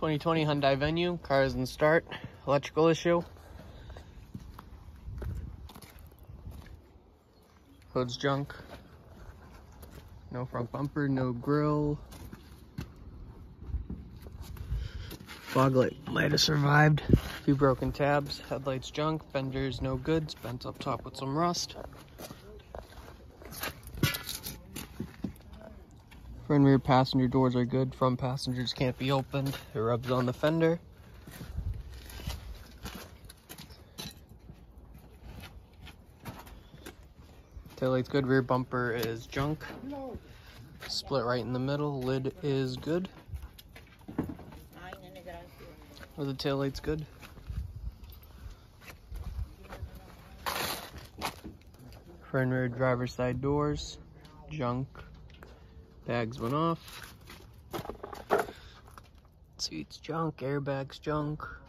2020 Hyundai Venue, car isn't start, electrical issue. Hood's junk. No front bumper, no grille. Fog light might have survived. A few broken tabs, headlights junk, fenders no good, it's bent up top with some rust. Front and rear passenger doors are good, front passengers can't be opened, it rubs on the fender. Taillight's good, rear bumper is junk. Split right in the middle, lid is good. Or the taillight's good. Front and rear driver's side doors, junk. Bags went off. Seats junk, airbags junk.